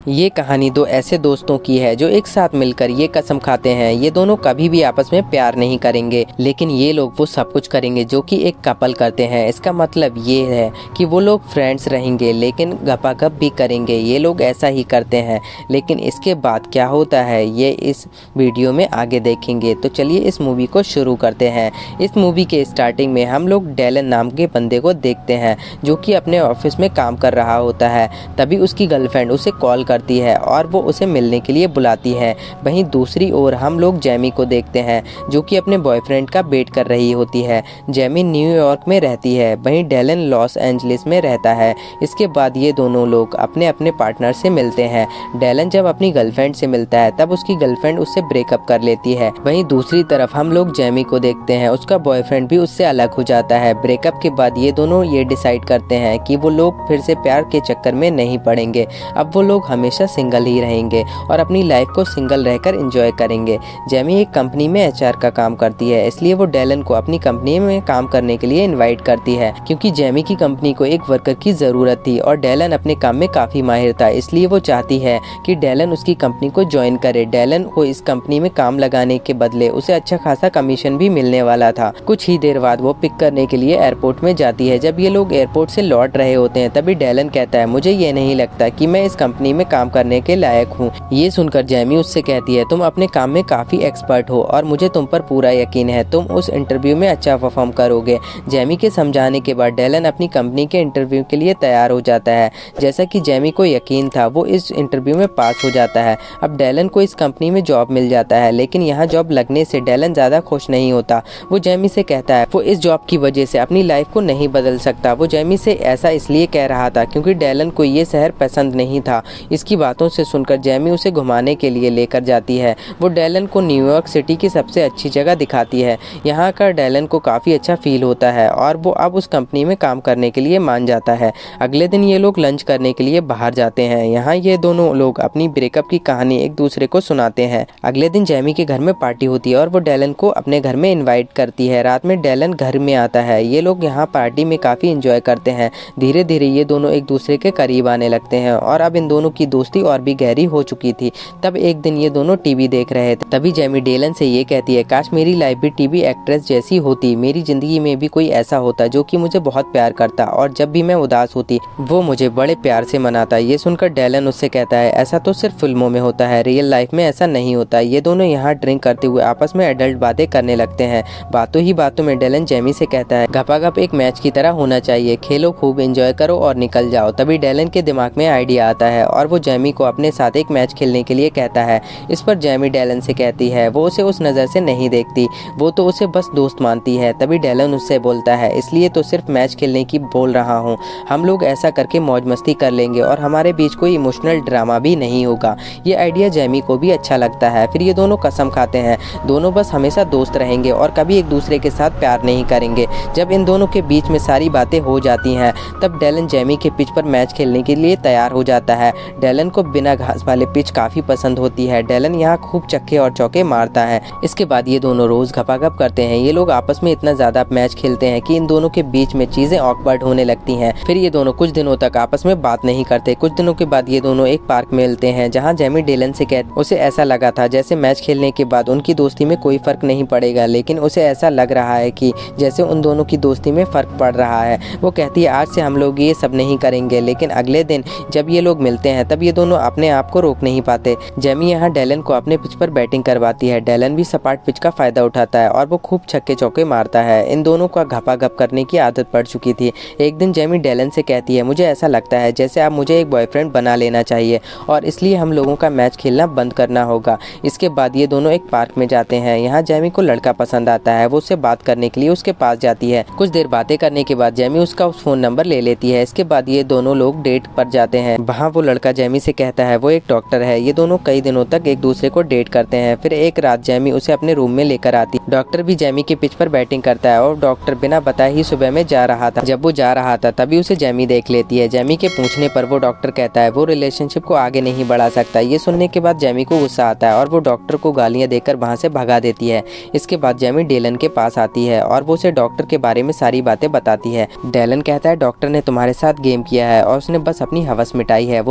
ये कहानी दो ऐसे दोस्तों की है जो एक साथ मिलकर ये कसम खाते हैं ये दोनों कभी भी आपस में प्यार नहीं करेंगे, लेकिन ये लोग वो सब कुछ करेंगे जो कि एक कपल करते हैं। इसका मतलब ये है कि वो लोग फ्रेंड्स रहेंगे लेकिन गपागप भी करेंगे। ये लोग ऐसा ही करते हैं, लेकिन इसके बाद क्या होता है ये इस वीडियो में आगे देखेंगे। तो चलिए इस मूवी को शुरू करते हैं। इस मूवी के स्टार्टिंग में हम लोग डेलन नाम के बंदे को देखते हैं जो कि अपने ऑफिस में काम कर रहा होता है। तभी उसकी गर्लफ्रेंड उसे कॉल करती है और वो उसे मिलने के लिए बुलाती है। वहीं दूसरी ओर हम लोग जैमी को देखते हैं जो कि अपने बॉयफ्रेंड का वेट कर रही होती है। जैमी न्यूयॉर्क में रहती है, वहीं डेलन लॉस एंजलिस में रहता है। इसके बाद ये दोनों लोग अपने अपने पार्टनर से मिलते हैं। डेलन जब अपनी गर्लफ्रेंड से मिलता है तब उसकी गर्लफ्रेंड उससे ब्रेकअप कर लेती है। वहीं दूसरी तरफ हम लोग जैमी को देखते हैं, उसका बॉयफ्रेंड भी उससे अलग हो जाता है। ब्रेकअप के बाद ये दोनों ये डिसाइड करते हैं कि वो लोग फिर से प्यार के चक्कर में नहीं पड़ेंगे। अब वो लोग हमेशा सिंगल ही रहेंगे और अपनी लाइफ को सिंगल रहकर एंजॉय करेंगे। जैमी एक कंपनी में एचआर का काम करती है, इसलिए वो डेलन को अपनी कंपनी में काम करने के लिए इनवाइट करती है क्योंकि जैमी की कंपनी को एक वर्कर की जरूरत थी और डेलन अपने काम में काफी माहिर था, इसलिए वो चाहती है कि डेलन उसकी कंपनी को ज्वाइन करे। डेलन को इस कंपनी में काम लगाने के बदले उसे अच्छा खासा कमीशन भी मिलने वाला था। कुछ ही देर बाद वो पिक करने के लिए एयरपोर्ट में जाती है। जब ये लोग एयरपोर्ट से लौट रहे होते हैं तभी डेलन कहता है मुझे ये नहीं लगता कि मैं इस कंपनी में काम करने के लायक हूँ। ये सुनकर जैमी उससे कहती है तुम अपने काम में काफी एक्सपर्ट हो और मुझे तुम पर पूरा यकीन है, तुम उस इंटरव्यू में अच्छा परफॉर्म करोगे। जैमी के समझाने के बाद डेलन अपनी कंपनी के इंटरव्यू के लिए तैयार हो जाता है। जैसा कि जैमी को यकीन था वो इस इंटरव्यू में पास हो जाता है। अब डेलन को इस कंपनी में जॉब मिल जाता है, लेकिन यहाँ जॉब लगने से डेलन ज्यादा खुश नहीं होता। वो जैमी से कहता है वो इस जॉब की वजह से अपनी लाइफ को नहीं बदल सकता। वो जैमी से ऐसा इसलिए कह रहा था क्योंकि डेलन को ये शहर पसंद नहीं था। इसकी बातों से सुनकर जैमी उसे घुमाने के लिए लेकर जाती है। वो डेलन को न्यूयॉर्क सिटी की सबसे अच्छी जगह दिखाती है। यहाँ का डेलन को काफ़ी अच्छा फील होता है और वो अब उस कंपनी में काम करने के लिए मान जाता है। अगले दिन ये लोग लंच करने के लिए बाहर जाते हैं। यहाँ ये दोनों लोग अपनी ब्रेकअप की कहानी एक दूसरे को सुनाते हैं। अगले दिन जैमी के घर में पार्टी होती है और वो डेलन को अपने घर में इन्वाइट करती है। रात में डेलन घर में आता है। ये लोग यहाँ पार्टी में काफ़ी इंजॉय करते हैं। धीरे धीरे ये दोनों एक दूसरे के करीब आने लगते हैं और अब इन दोनों की दोस्ती और भी गहरी हो चुकी थी। तब एक दिन ये दोनों टीवी देख रहे थे। तभी जैमी डेलन से ये कहती है काश मेरी लाइफ भी टीवी एक्ट्रेस जैसी होती, मेरी जिंदगी में भी कोई ऐसा होता जो कि मुझे बहुत प्यार करता और जब भी मैं उदास होती वो मुझे बड़े प्यार से मनाता। ये सुनकर डेलन उससे कहता है ऐसा तो सिर्फ फिल्मों में होता है, रियल लाइफ में ऐसा नहीं होता। ये दोनों यहाँ ड्रिंक करते हुए आपस में एडल्ट बातें करने लगते हैं। बातों ही बातों में डेलन जैमी से कहता है गपागप एक मैच की तरह होना चाहिए, खेलो खूब एंजॉय करो और निकल जाओ। तभी डेलन के दिमाग में आइडिया आता है और वो जैमी को अपने साथ एक मैच खेलने के लिए कहता है। इस पर जैमी डेलन से कहती है वो उसे उस नज़र से नहीं देखती, वो तो उसे बस दोस्त मानती है। तभी डेलन उससे बोलता है इसलिए तो सिर्फ मैच खेलने की बोल रहा हूँ, हम लोग ऐसा करके मौज मस्ती कर लेंगे और हमारे बीच कोई इमोशनल ड्रामा भी नहीं होगा। ये आइडिया जैमी को भी अच्छा लगता है। फिर ये दोनों कसम खाते हैं दोनों बस हमेशा दोस्त रहेंगे और कभी एक दूसरे के साथ प्यार नहीं करेंगे। जब इन दोनों के बीच में सारी बातें हो जाती हैं तब डेलन जैमी के पिच पर मैच खेलने के लिए तैयार हो जाता है। डेलन को बिना घास वाले पिच काफ़ी पसंद होती है। डेलन यहाँ खूब छक्के और चौके मारता है। इसके बाद ये दोनों रोज गपागप करते हैं। ये लोग आपस में इतना ज़्यादा मैच खेलते हैं कि इन दोनों के बीच में चीज़ें ऑकवर्ड होने लगती हैं। फिर ये दोनों कुछ दिनों तक आपस में बात नहीं करते। कुछ दिनों के बाद ये दोनों एक पार्क में मिलते हैं जहाँ जैमी डेलन से कहते उसे ऐसा लगा था जैसे मैच खेलने के बाद उनकी दोस्ती में कोई फर्क नहीं पड़ेगा, लेकिन उसे ऐसा लग रहा है कि जैसे उन दोनों की दोस्ती में फ़र्क पड़ रहा है। वो कहती है आज से हम लोग ये सब नहीं करेंगे, लेकिन अगले दिन जब ये लोग मिलते हैं तब ये दोनों अपने आप को रोक नहीं पाते। जैमी यहाँ डेलन को अपने पिच पर बैटिंग करवाती है। डेलन भी सपाट पिच का फ़ायदा उठाता है और वो खूब छक्के चौके मारता है। इन दोनों का घपाघप करने की आदत पड़ चुकी थी। एक दिन जैमी डेलन से कहती है मुझे ऐसा लगता है जैसे आप मुझे एक बॉयफ्रेंड बना लेना चाहिए और इसलिए हम लोगों का मैच खेलना बंद करना होगा। इसके बाद ये दोनों एक पार्क में जाते हैं। यहाँ जैमी को लड़का पसंद आता है। वो उससे बात करने के लिए उसके पास जाती है। कुछ देर बातें करने के बाद जैमी उसका फ़ोन नंबर ले लेती है। इसके बाद ये दोनों लोग डेट पर जाते हैं। वहाँ वो लड़का जैमी से कहता है वो एक डॉक्टर है। ये दोनों कई दिनों तक एक दूसरे को डेट करते हैं। फिर एक रात जैमी उसे अपने रूम में लेकर आती। डॉक्टर भी जैमी के पिच पर बैटिंग करता है और डॉक्टर बिना बताए ही सुबह में जा रहा था। जब वो जा रहा था तभी उसे जैमी देख लेती है। जैमी के पूछने पर वो डॉक्टर कहता है वो रिलेशनशिप को आगे नहीं बढ़ा सकता। ये सुनने के बाद जैमी को गुस्सा आता है और वो डॉक्टर को गालियां देकर वहाँ से भगा देती है। इसके बाद जैमी डेलन के पास आती है और वो उसे डॉक्टर के बारे में सारी बातें बताती है। डेलन कहता है डॉक्टर ने तुम्हारे साथ गेम किया है और उसने बस अपनी हवस मिटाई है, वो तो तुम्हारे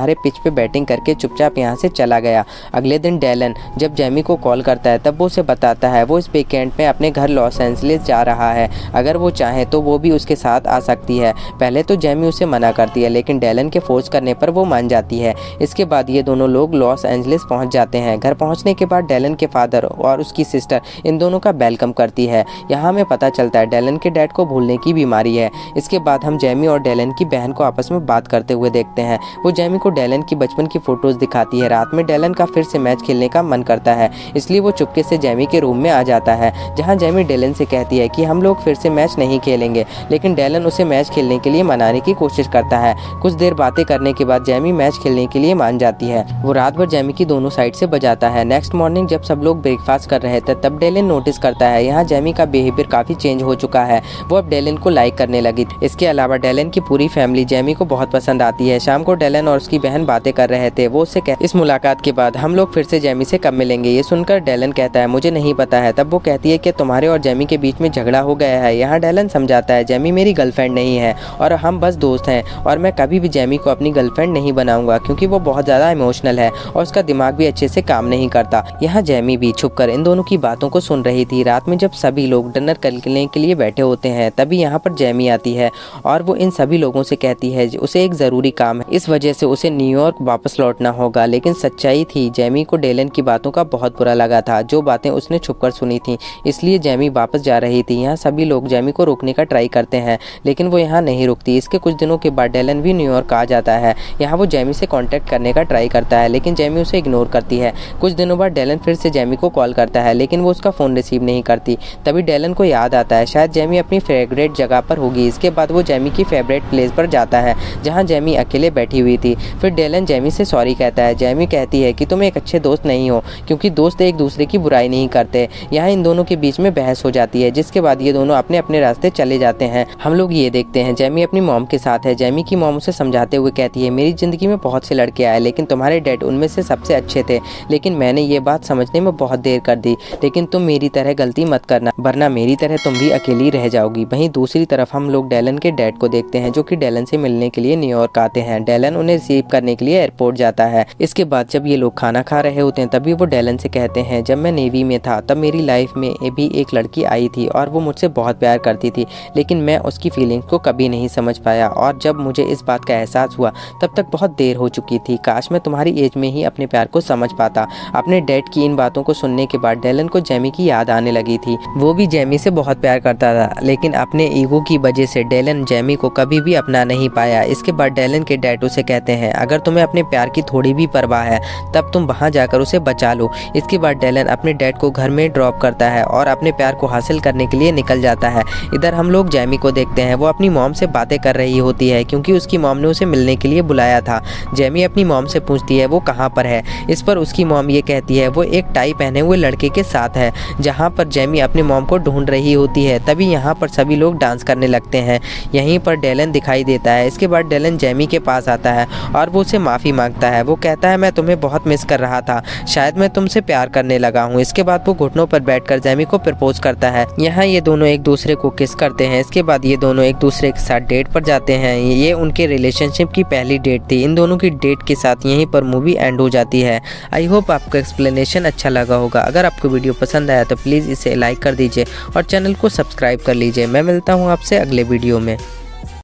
बाहर पिच पे बैटिंग करके चुपचाप यहाँ से चला गया। अगले दिन डेलन जब जेमी को कॉल करता है तब वो उसे बताता है वो इस वीकेंड में अपने घर लॉस एंजलिस जा रहा है, अगर वो चाहे तो वो भी उसके साथ आ सकती है। पहले तो जेमी उसे मना करती है लेकिन डेलन के फोर्स करने पर वो मान जाती है। इसके बाद ये दोनों लोग लॉस एंजलिस पहुंच जाते हैं। घर पहुंचने के बाद डेलन के फादर और उसकी सिस्टर इन दोनों का वेलकम करती है। यहाँ हमें पता चलता है डेलन के डैड को भूलने की बीमारी है। इसके बाद हम जेमी और डेलन की बहन को आपस में बात करते हुए देखते हैं। वो जेमी को डेलन की बचपन की फोटोज दिखाती है। रात में डेलन का फिर से मैच खेलने का मन करता है, इसलिए वो चुपके से जेमी के रूम में आ जाता है, जहाँ जेमी डेलन से कहती है कि हम लोग फिर से मैच नहीं खेलेंगे, लेकिन डेलन उसे मैच खेलने के लिए मनाने की कोशिश करता है। कुछ देर बातें करने के बाद जेमी मैच खेलने के लिए मान जाती है। वो रात भर जेमी की दोनों साइड से बजाता है। नेक्स्ट मॉर्निंग जब सब लोग ब्रेकफास्ट कर रहे थे तब डेलन नोटिस करता है यहाँ जेमी का बिहेवियर काफी चेंज हो चुका है। वो अब डेलन को लाइक करने लगी थी। इसके अलावा डेलन की पूरी फैमिली जेमी को बहुत पसंद आती है। शाम को डेलन और उसकी बहन बातें कर रहे थे। वो उससे इस मुलाकात के बाद हम लोग फिर से जेमी से कब मिलेंगे। ये सुनकर डेलन कहता है मुझे नहीं पता है। तब वो कहती है कि तुम्हारे और जेमी के बीच में झगड़ा हो गया है। यहाँ डेलन समझाता है जेमी मेरी गर्लफ्रेंड नहीं है और हम बस दोस्त हैं, और मैं कभी भी जेमी को अपनी गर्लफ्रेंड नहीं बनाऊंगा क्योंकि वो बहुत ज़्यादा इमोशनल है और उसका दिमाग भी अच्छे से काम नहीं करता। यहाँ जेमी भी छुपकर इन दोनों की बातों को सुन रही थी। रात में जब सभी लोग डिनर करने के लिए बैठे होते हैं तभी यहाँ पर जेमी आती है और वो इन सभी लोगों से कहती है उसे एक ज़रूरी काम है, इस वजह से उसे न्यूयॉर्क वापस लौटना होगा। लेकिन सच्चाई थी जेमी को डेलन की बातों का बहुत बुरा लगा था, जो बातें उसने छुपकर सुनी थी, इसलिए जेमी वापस जा रही थी। यहाँ सभी लोग जेमी को रोकने का ट्राई करते हैं लेकिन वो यहाँ नहीं रुकती। इसके कुछ दिनों के बाद डेलन भी न्यूयॉर्क आ जाता है। यहाँ वो जेमी से कांटेक्ट करने का ट्राई करता है लेकिन जेमी उसे इग्नोर करती है। कुछ दिनों बाद डेलन फिर से जेमी को कॉल करता है लेकिन वो उसका फ़ोन रिसीव नहीं करती। तभी डेलन को याद आता है शायद जेमी अपनी फेवरेट जगह पर होगी। इसके बाद वो जेमी की फेवरेट प्लेस पर जाता है जहाँ जेमी अकेले बैठी हुई थी। फिर डेलन जेमी से सॉरी कहता है। जेमी कहती है कि तुम एक अच्छे दोस्त नहीं हो क्योंकि दोस्त एक दूसरे की बुराई नहीं करते। यहाँ इन दोनों के बीच में बहस हो जाती है, जिसके बाद ये दोनों अपने अपने रास्ते चले जाते हैं। हम लोग ये देखते हैं जेमी अपनी मॉम के साथ है। जेमी की मॉम उसे समझाते हुए कहती है मेरी ज़िंदगी में बहुत से लड़के आए लेकिन तुम्हारे डैड उनमें से सबसे अच्छे थे, लेकिन मैंने ये बात समझने में बहुत देर कर दी। लेकिन तुम मेरी तरह गलती मत करना वरना मेरी तरह तुम भी अकेली रह जाओगी। वहीं दूसरी तरफ हम लोग डेलन के डैड को देखते हैं जो कि डेलन से मिलने के लिए न्यूयॉर्क आते हैं। डेलन उन्हें रिसीव करने के लिए एयरपोर्ट जाता है। इसके बाद जब ये लोग खाना खा रहे होते हैं तभी वो डेलन से कहते हैं जब मैं नेवी में था तब मेरी लाइफ में भी एक लड़की आई थी और वो मुझसे बहुत प्यार करती थी, लेकिन मैं उसकी फीलिंग्स को कभी नहीं समझ पाया और जब मुझे इस बात का एहसास हुआ तब तक बहुत देर हो चुकी थी। काश मैं तुम्हारी एज में ही अपने प्यार को समझ पाता। अपने डैड की इन बातों को सुनने के बाद डेलन को जेमी की याद आने लगी थी। वो भी जेमी से बहुत प्यार करता था लेकिन अपने ईगो की वजह से डेलन जेमी को कभी भी अपना नहीं पाया। इसके बाद डेलन के डैड उसे कहते हैं अगर तुम्हें अपने प्यार की थोड़ी भी परवाह है तब तुम वहाँ जाकर उसे बचा लो। इसके बाद डेलन अपने डैड को घर में ड्रॉप करता है और अपने प्यार को हासिल करने के लिए निकल जाता है। इधर हम लोग जेमी को देखते हैं। वो अपनी मॉम से बातें कर रही होती है क्योंकि उसकी मॉम ने उसे मिलने के लिए बुलाया था। जेमी अपनी मॉम से पूछती है वो कहाँ पर है। इस पर उसकी मॉम ये कहती है वो एक टाई पहने हुए लड़के के साथ है। जहाँ पर जेमी अपनी मॉम को ढूंढ रही होती है तभी यहाँ पर सभी लोग डांस करने लगते हैं। यहीं पर डेलन दिखाई देता है। इसके बाद डेलन जेमी के पास आता है और वो उसे माफ़ी मांगता है। वो कहता है मैं तुम्हें बहुत मिस कर रहा था, शायद मैं तुमसे प्यार करने लगा हूँ। इसके बाद वो घुटनों पर बैठकर जेमी को प्रपोज करता है। यहाँ ये दोनों एक दूसरे को किस करते हैं। इसके बाद ये दोनों एक दूसरे के साथ डेट पर जाते हैं। ये उनके रिलेशनशिप की पहली डेट थी। इन दोनों की डेट के साथ यहीं पर मूवी एंड हो जाती है। आई होप आपको एक्सप्लेनेशन अच्छा लगा होगा। अगर आपको वीडियो पसंद आया तो प्लीज़ इसे लाइक कर दीजिए और चैनल को सब्सक्राइब कर लीजिए। मैं मिलता हूँ आपसे अगले वीडियो में।